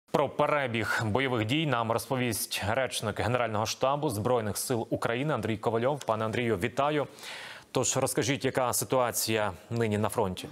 Про перебіг бойових дій нам розповість речник Генерального штабу Збройних сил України Андрій Ковальов. Пане Андрію, вітаю. Тож розкажіть, яка ситуація нині на фронті?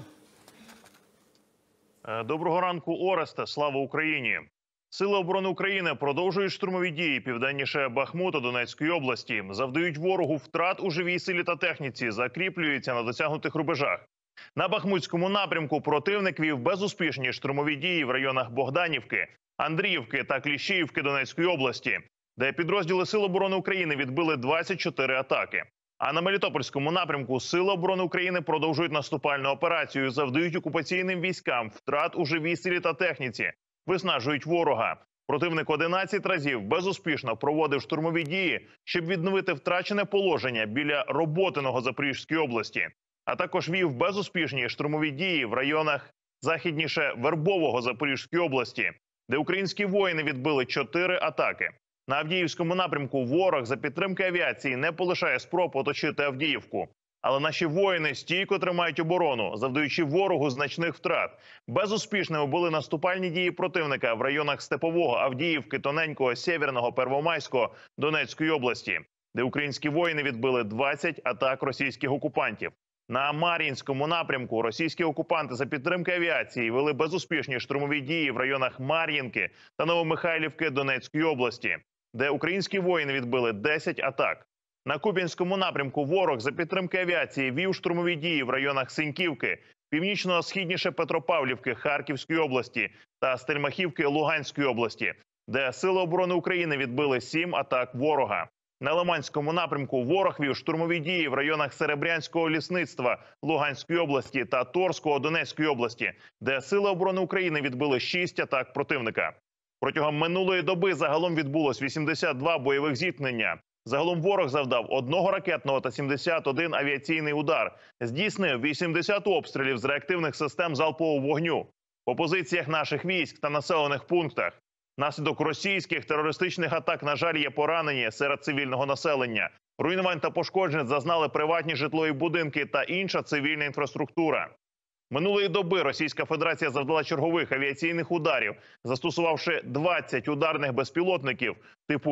Доброго ранку, Оресте. Слава Україні! Сили оборони України продовжують штурмові дії південніше Бахмута Донецької області. Завдають ворогу втрат у живій силі та техніці, закріплюються на досягнутих рубежах. На Бахмутському напрямку противник вів безуспішні штурмові дії в районах Богданівки, Андріївки та Кліщіївки Донецької області, де підрозділи Сил оборони України відбили 24 атаки. А на Мелітопольському напрямку Сили оборони України продовжують наступальну операцію, завдають окупаційним військам втрат у живій силі та техніці, виснажують ворога. Противник 11 разів безуспішно проводив штурмові дії, щоб відновити втрачене положення біля Роботиного Запорізької області, а також вів безуспішні штурмові дії в районах західніше Вербового Запорізької області, де українські воїни відбили 4 атаки. На Авдіївському напрямку ворог за підтримки авіації не полишає спроб оточити Авдіївку. Але наші воїни стійко тримають оборону, завдаючи ворогу значних втрат. Безуспішними були наступальні дії противника в районах Степового, Авдіївки, Тоненького, Сєвєрного, Первомайського Донецької області, де українські воїни відбили 20 атак російських окупантів. На Мар'їнському напрямку російські окупанти за підтримки авіації вели безуспішні штурмові дії в районах Мар'їнки та Новомихайлівки Донецької області, де українські воїни відбили 10 атак. На Куп'янському напрямку ворог за підтримки авіації вів штурмові дії в районах Синьківки, північно-східніше Петропавлівки Харківської області та Стельмахівки Луганської області, де Сили оборони України відбили 7 атак ворога. На Лиманському напрямку ворог вів штурмові дії в районах Серебрянського лісництва Луганської області та Торського Донецької області, де Сили оборони України відбили 6 атак противника. Протягом минулої доби загалом відбулось 82 бойових зіткнення. Загалом ворог завдав 1 ракетного та 71 авіаційний удар. Здійснив 80 обстрілів з реактивних систем залпового вогню по позиціях наших військ та населених пунктах. Внаслідок російських терористичних атак, на жаль, є поранені серед цивільного населення. Руйнувань та пошкоджень зазнали приватні житлові будинки та інша цивільна інфраструктура. Минулої доби Російська Федерація завдала чергових авіаційних ударів, застосувавши 20 ударних безпілотників типу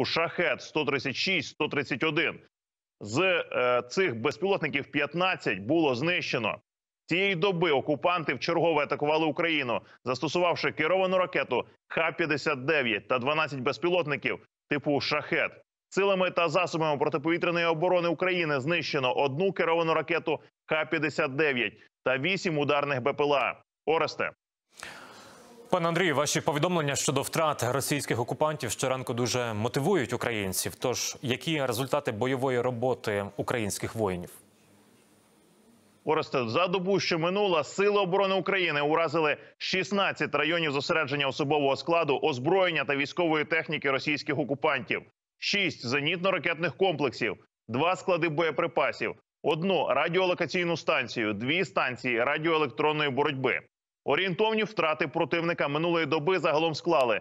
«Шахед» 136-131. З цих безпілотників 15 було знищено. Цієї доби окупанти вчергове атакували Україну, застосувавши керовану ракету Х-59 та 12 безпілотників типу «Шахед». Силами та засобами протиповітряної оборони України знищено 1 керовану ракету Х-59 та 8 ударних БПЛА. Оресте. Пане Андрію, ваші повідомлення щодо втрат російських окупантів щоранку дуже мотивують українців. Тож, які результати бойової роботи українських воїнів? Оресте, за добу, що минула, Сили оборони України уразили 16 районів зосередження особового складу, озброєння та військової техніки російських окупантів, 6 зенітно-ракетних комплексів, 2 склади боєприпасів, 1 радіолокаційну станцію, 2 станції радіоелектронної боротьби. Орієнтовні втрати противника минулої доби загалом склали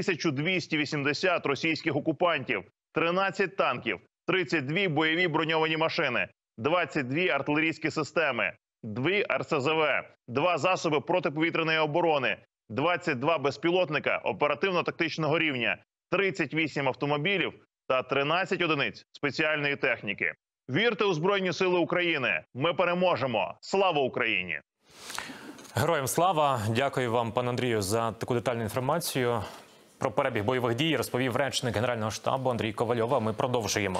1280 російських окупантів, 13 танків, 32 бойові броньовані машини, 22 артилерійські системи, 2 РСЗВ, 2 засоби протиповітряної оборони, 22 безпілотника оперативно-тактичного рівня, 38 автомобілів та 13 одиниць спеціальної техніки. Вірте у Збройні Сили України! Ми переможемо! Слава Україні! Героям слава! Дякую вам, пане Андрію, за таку детальну інформацію. Про перебіг бойових дій розповів речник Генерального штабу Андрій Ковальов. Ми продовжуємо.